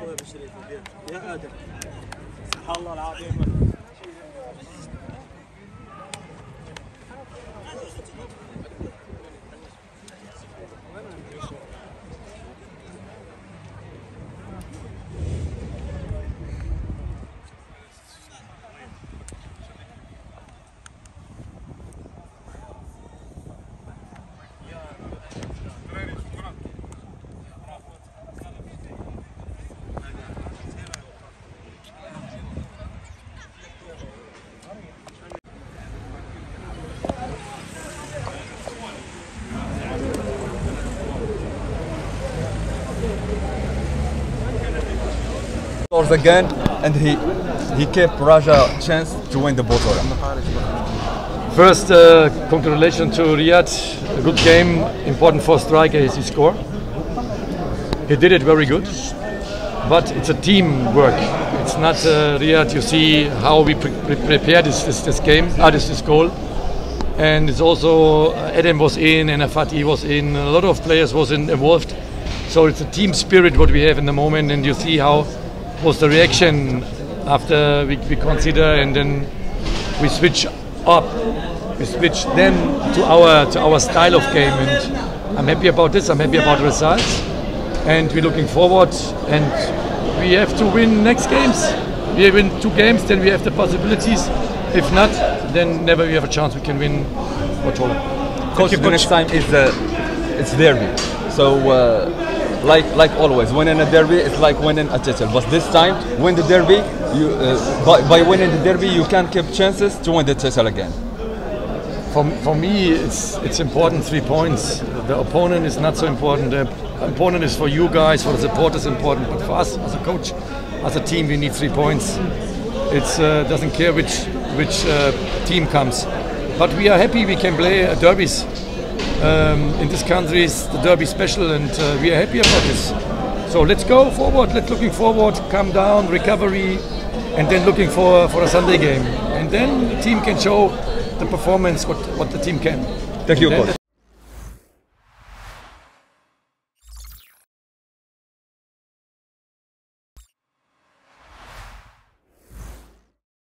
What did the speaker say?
صوب الشريف يا ادم صح الله العظيم. Scores again, and he kept Raja chance to win the Bottora. First, congratulations to Riyad. A good game, important for striker is his score. He did it very good, but it's a teamwork. It's not Riyad. You see how we prepared this game, this goal, and it's also Adam was in and Fatih was in. A lot of players was involved, so it's a team spirit what we have in the moment, and you see how was the reaction after we consider, and then we switch up. We switch then to our style of game, and I'm happy about this. I'm happy about the results, and we're looking forward. And we have to win next games. We win 2 games, then we have the possibilities. If not, then never we have a chance we can win Bottora. Coach, the next time is it's derby. So like always, winning a derby is like winning a title. But this time, win the derby. You by winning the derby, you can keep chances to win the title again. For me, it's important 3 points. The opponent is not so important. The opponent is for you guys, for the supporters important. But for us, as a coach, as a team, we need 3 points. It doesn't care which team comes. But we are happy we can play derbies. In this country, is the derby special, and we are happy about this. So let's go forward. Let's looking forward. Calm down, recovery, and then looking for a Sunday game. And then the team can show the performance what the team can. Thank you, Coach.